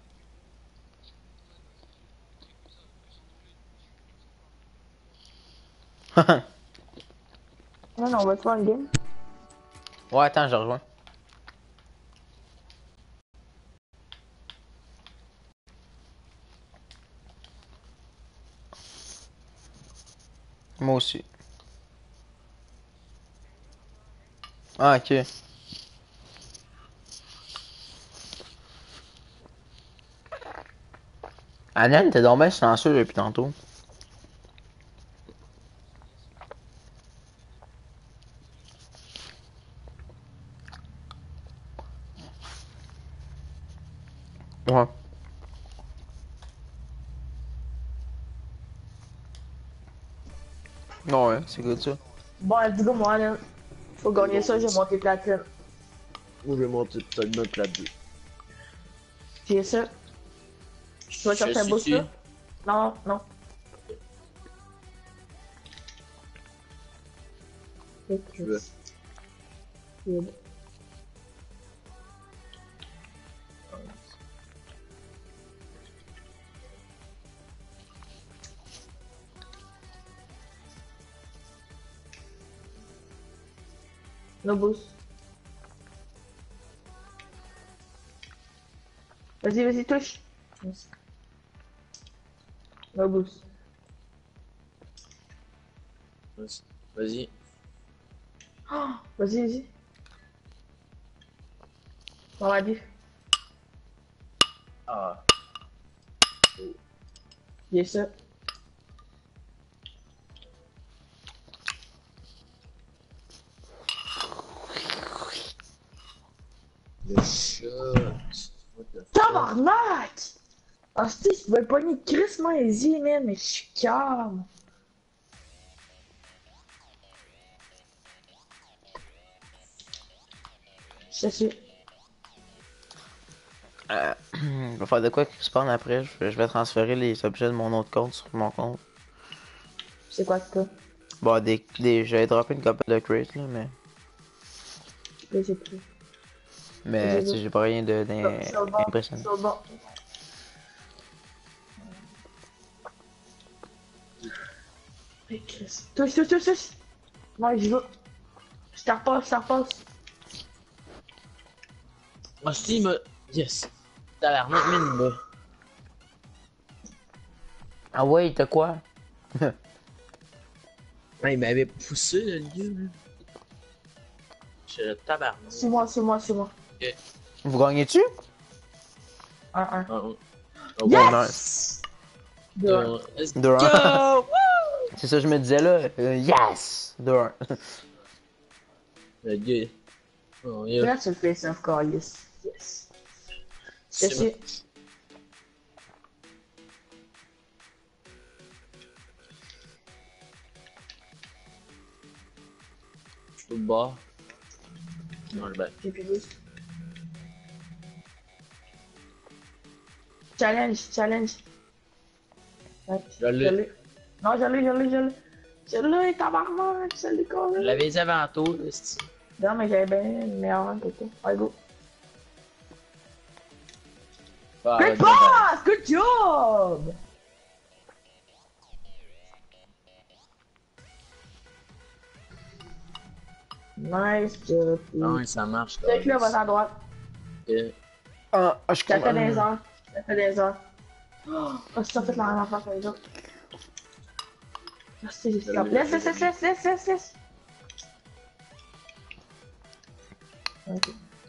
Non, non, on va te faire une game. Ouais, attends, je rejoins. Moi aussi. Ah, ok. Anan, t'es donc bien silencieux depuis tantôt. Ouais. Non, ouais, c'est good ça. Bon, let's go, moi, là. Faut gagner ça, j'ai monté platine. Moi, je vais monter peut-être notre là-dessus. J'ai ça. Tu vas chercher un boost, là? Non, non. Tu veux. Good. No boost. Vas-y, vas-y, touche. Yes. No boost. Vas-y. Oh, vas-y, vas-y. On va dire. Ah. Yes, sir. Le shot. What the fuck? Tabarnak! Ah, si, je vais pogner crissement easy, man, mais je suis calme. Je suis. Je vais faire de quoi qui spawn après. Je vais transférer les objets de mon autre compte sur mon compte. C'est quoi que Bon, j'avais droppé une couple de crates là, mais. t'as? J'ai pris. Mais tu sais, j'ai pas rien Sur le bord, d'impressionnant. sur le bord. Hey, Chris. Touche, touche, touche, touche. Ouais, j'y vais. Je te repasse, je te repasse. Ah, si, il m'a. Yes. Tabarnak, man, il m'a. Ah ouais, t'as quoi? Ah, il m'avait poussé, le lieu, là. Je le tabarnak. C'est moi, c'est moi, c'est moi. Vous gagnez-tu? 1-1. Ah, oh. Oh, Yes! Deux. Let's 2-1. go! C'est ça que je me disais là. Yes! 2-1. Le gars. Oh, yeah. Là, tu le fais, ça, encore, yes. Yes. Je suis. Je peux le bas. Non, le bas. J'ai plus boost. Challenge, challenge. Ouais, Je l'ai. Non, je l'ai. Je l'ai, tabarnak, je l'ai quand Je même. l'avais dit avant tout, là, c'est. Non, mais j'avais bien une meilleure run que toi. Allez, go. Ah, Good pass! Good job! Nice job. non, ça marche. Check là, va à droite. Ok. Ah, je Ça crois. fait des heures. Ça fait des heures. Oh, c'est ça fait la même affaire que les autres. Ah, c'est juste là. Laisse. Ok.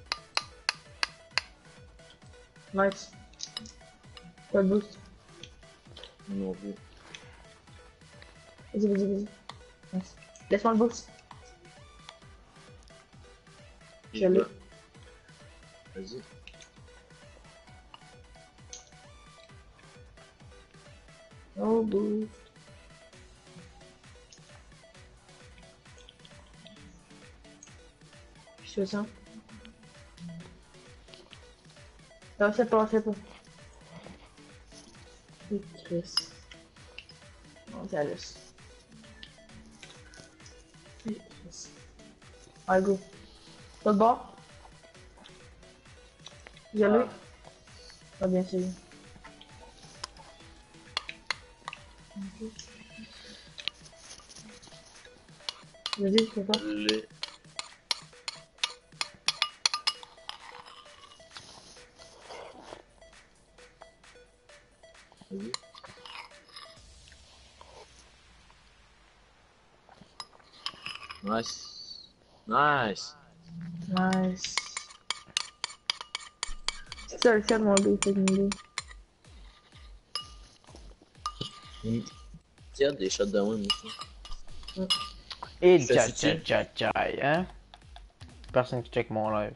Nice. Pas de boost. Non plus. Vas-y. Nice. Laisse-moi le boost. Je l'ai. Vas-y. Oh, boost. Je fais ça. Non, c'est pas. Oui, Chris. Non, c'est Alice. Oui, Chris. Allez, go. Pas de bord. J'y allais. Pas bien sûr. Ok. Vas-y, je fais pas. Je l'ai. Vas-y. Nice. Nice. C'est ça le fait de mon dos, c'est une Tire des shots de moi, aussi. Et Je fais tcha, hein? Personne qui check mon live.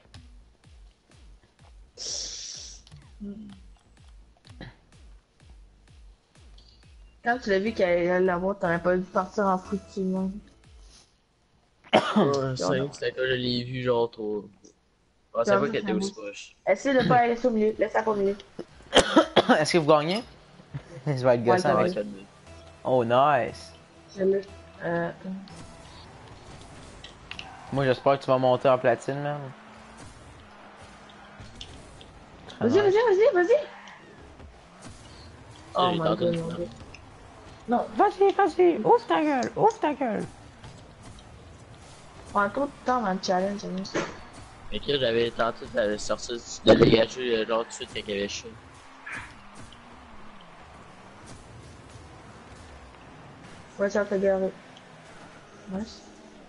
Quand tu l'as vu qu'elle allait l'avoir, t'aurais pas dû partir en foutu, non? Ouais, c'est que je l'ai vu genre trop. Je pensais pas qu'elle était aussi proche. Essaye de pas aller au milieu, laisse-la au milieu. Est-ce que vous gagnez? Je vais être gossant Ouais, avec ça. Ouais, Oh, nice. Je l'ai. Moi, j'espère que tu vas monter en platine, man. Vas-y, vas-y, vas-y, vas-y. Oh J'ai my tenté god, de mon faire. dieu. Non, Vas-y, vas-y, ouvre ta gueule, ouvre ta gueule. prends trop de temps dans le challenge, j'aime ça. Mais que j'avais tenté de sortir, de dégager genre tout de suite quand il y avait chaud. Ouais, ça fait garer. Nice.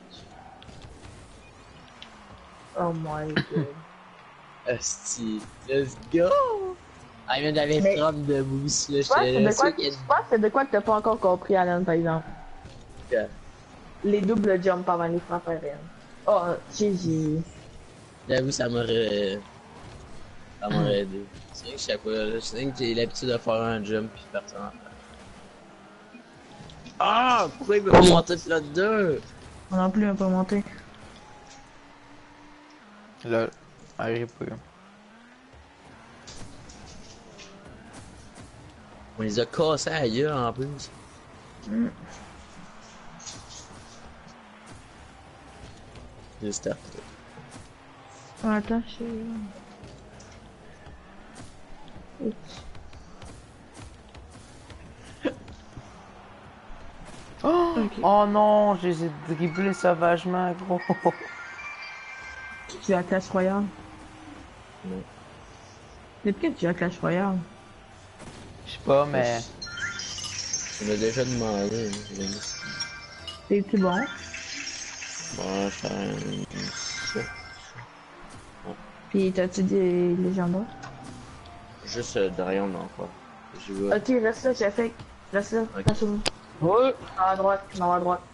Oh my god. Hostie, let's go! Ah, même j'avais Mais- trop de boost là, Je pense que j'étais là, c'est de quoi, sûr qu'il y a je pense que c'est de quoi que t'as pas encore compris, Alan, par exemple. Que- Les doubles jumps avant les frappes aériennes. Oh, GG. J'avoue, ça m'aurait aidé. C'est vrai que je sais pas, là, c'est vrai que j'ai l'habitude de faire un jump pis partir en faire. Ah! Pourquoi il veut pas monter là dedans? Moi non plus, on peut monter. Là, arrive pas. On les a cassés ailleurs en plus. J'ai start. Oh, attends, je sais. Oh, Ok. oh non, je les ai dribblés sauvagement, gros. Tu as Clash Royale? Non. Depuis que tu as Clash Royale? Je sais pas, mais. On m'a déjà demandé. C'est-tu bon? Bon, je fais Puis t'as-tu des légendaires? juste derrière l'enfant. Je vois. Ok, reste là, j'ai fait. Reste là, Ok. passe où? Ouais. À droite, non, à droite.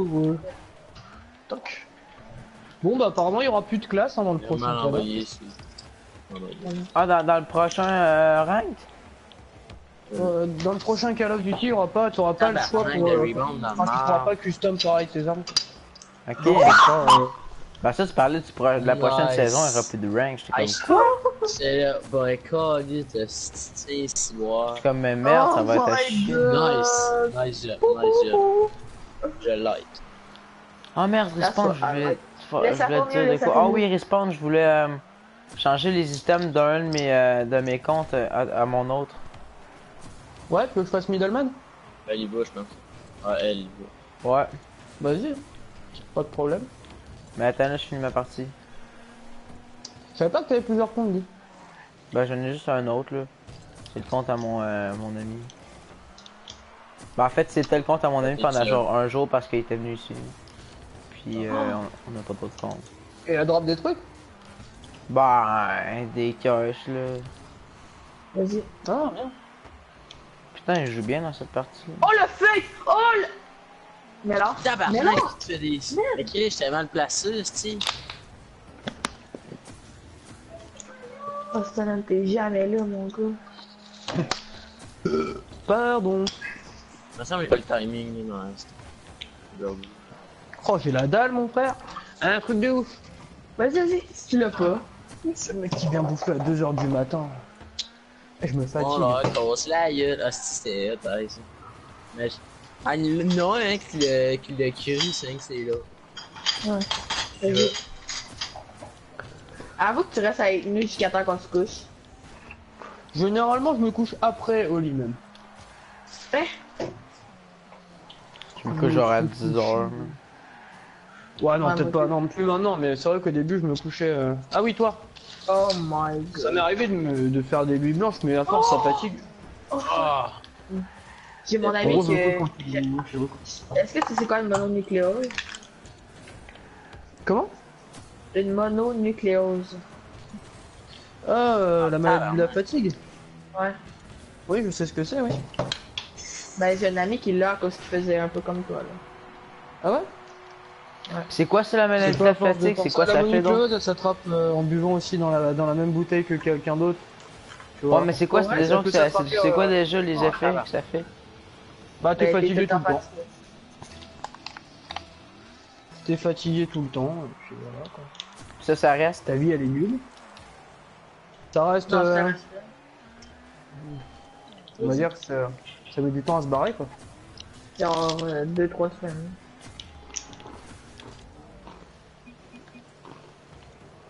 Toc. Bon, bah, apparemment, il y aura plus de classe hein, dans le J'ai prochain. mal Call of. envoyé ici. Ah, dans le prochain ranked? Dans le prochain Call of Duty, il y aura pas, tu auras pas le choix pour. de rebound dans Tu pourras pas custom pareil tes armes. Ok. Bah, ça, tu parlais de la prochaine Nice. saison, il y aura plus de rank. J'étais Hey, comme quoi? c'est là, bah, calé, t'as stité, si voir. Comme, mais merde, ça va être à my chier. God. Nice job. Je like. Oh merde, respawn, That's what I je Laisse ça voulais te finir, dire de laisse ça quoi. Ah finir. oui, respawn, je voulais changer les items d'un de mes comptes à mon autre. Ouais, tu veux que je fasse middleman? Elle y va, je pense. Ah, elle y va. Ouais. Vas-y. Pas de problème. Mais attends, là, je finis ma partie. Je savais pas que t'avais plusieurs comptes, dis. Bah, j'en ai juste un autre, là. C'est le compte à mon ami. Bah, en fait, c'était le compte à mon ami pendant genre un jour parce qu'il était venu ici. Puis, on n'a pas d'autres comptes. Et la drop des trucs? Bah, des caches, là. Vas-y. Ah, rien. Putain, il joue bien dans cette partie. Oh le fake! Oh le. Mais alors? Mais Tabarnak, non! qui te fait des. Ok, j'étais mal placé, c'ti. Oh, ça t'es jamais là, mon gars. Pardon. Ça me semble qu'il y a pas le timing, là, dans la. Oh, j'ai la dalle, mon frère. Un truc de ouf. Vas-y, vas-y, si tu l'as pas. C'est le mec qui vient bouffer à 2h du matin. Et je me fatigue. Oh là, casse la gueule. Ah, c'était hot, hein, ça. Mais. Ah, non, hein, qui l'a cru, c'est vrai que c'est là. Ouais. Vas-y. Avoue que tu restes avec nous jusqu'à temps qu'on se couche. Généralement, je me couche après au lit même. Hein? Je me couche genre à 10h. Ouais, non, Ouais, peut-être moi pas non plus maintenant, mais c'est vrai qu'au début, je me couchais. Ah oui, toi. Oh my god. Ça m'est arrivé de faire des nuits blanches, mais à force, ça fatigue. J'ai mon En ami gros, je me que. couche quand je suis- Est-ce que tu sais quoi une mononucléose? Comment? Une mononucléose. Ah, la maladie de la fatigue. Ouais. Oui, je sais ce que c'est, oui. Ben j'ai un ami qui l'a à cause qu'il faisait un peu comme toi là. Ah ouais? C'est quoi, c'est la maladie de pas la à force de fatigue? C'est penser. quoi La ça fait donc? mononucléose, elle s'attrape en buvant aussi dans la même bouteille que quelqu'un d'autre. Tu vois? Ouais, mais c'est quoi, c'est Ouais, déjà ça peut que ça, s'attraper, c'est quoi déjà les effets va. que ça fait? Bah, t'es Ben, fatigué tout le temps. fatigué. T'es fatigué tout le temps, et puis voilà quoi. Ça reste? Ta vie elle est nulle. Ça reste. Non, ça reste là. On va dire que ça met du temps à se barrer quoi. Genre 2-3 semaines.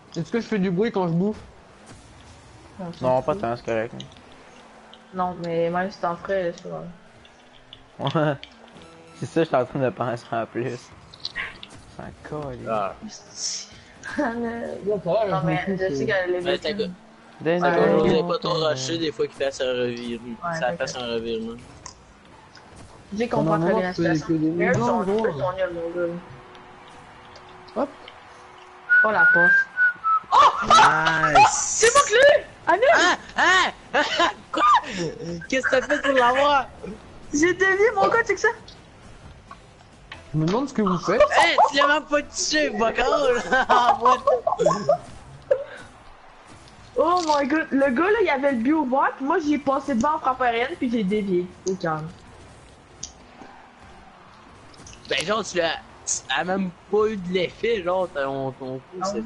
Est-ce que je fais du bruit quand je bouffe? Non, pas tant, c'est correct. Non, mais même si t'en ferais, c'est vrai. Ouais. C'est ça, je suis en train de penser en plus. C'est un colis. Ah. Bon, ça va, là, Non, je mais m'en fous, je sais c'est- qu'elle est Mais t'as victime. Ding, Ouais, dong, J'osais dong, pas trop dong. rusher des fois qu'il fasse un revirement. Ouais, Ça fasse un revirement. J'ai Pendant un compris très moment, bien la tu faisais situation. que des Mais eux mouvements, sont gros. nuls, mon gars. Hop. Oh la poche. Nice! C'est moi que lui! Annule! Ah! Quoi? Qu'est-ce que t'as fait pour l'avoir? J'ai dévié mon gars, tu sais que ça? Je me demande ce que vous faites. Hey, tu l'as même pas touché, Bacall! Oh my god, le gars là, il avait le but ouvert, puis moi j'ai passé devant en frappe aérienne, puis j'ai dévié. Au calme. Ben genre, tu l'as... Ça a même pas eu de l'effet, genre, ton coup, c'est...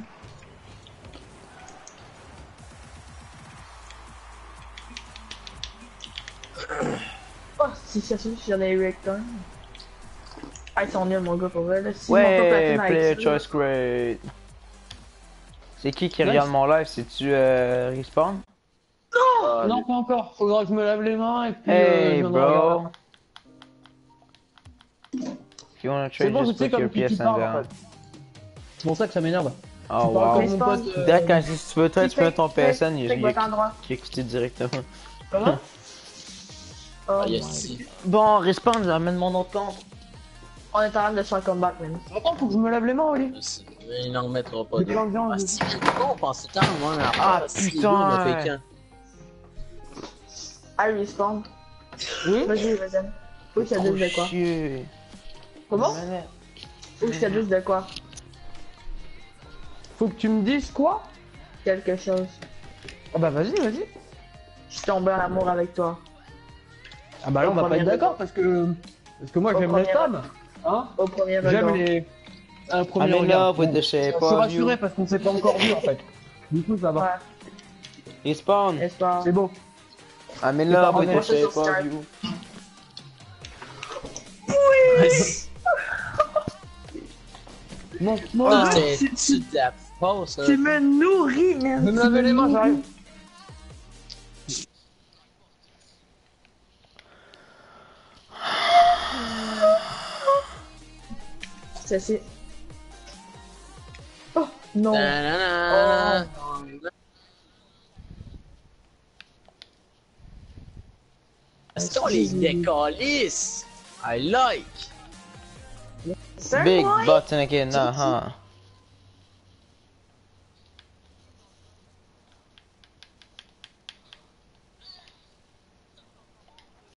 Oh, si ça se j'en ai eu avec toi. Ah, ils sont nuls, mon gars, pour vrai, là. Si je monte pas Ouais, platine avec player ça, choice great. C'est qui Nice. regarde mon live? C'est-tu Respawn? Non, pas encore. Faudra que je me lave les mains et puis. Hey, je viendrai regarder. bro. If you wanna C'est trade, bon, je just sais put your comme qui tu PSN parles en down. fait. C'est pour ça que ça m'énerve. Oh Tu parles wow. comme mon pote. D'accord, si tu veux, toi, tu mets ton PSN, il Fake est button droit. écouté directement. Comment? Oh Ah, my yes, si. Bon, Respawn, j'amène mon autre compte. On est en train de se faire combattre, man. Attends, faut que je me lave les mains, Oli. Il n'en remettra pas J'ai de... plein de viande. Ah, si, on passe le temps, moi, mais Ah, après, si, putain. on a fait quand? Ah, respawn. Oui? Vas-y, vas-y. Faut que je te dise de quoi. chier. Comment? Manette. Faut que je te dise de quoi. Faut que tu me dises quoi? Quelque chose. Ah bah vas-y, vas-y. Je suis tombé en amour avec toi. Ah bah là, on va Au pas être premier d'accord parce que moi Au j'aime les premier femmes. Hein? Au premier J'aime regard. les. Un premier I'm in regard. love with the Je shape suis of rassuré you. parce qu'on s'est pas encore vu en fait. Du coup, ça va. Ouais, Respawn. espoir. C'est bon. I'm in C'est pas love with the honnête. shape of you. Bon, Ah, bon. c'est de la fausse, Tu hein. me nourris, man. Je vais me laver les mains, j'arrive. C'est. Oh, non. Nanana. Est-ce qu'on les décalisse? I like! C'est Big moi. button again, huh?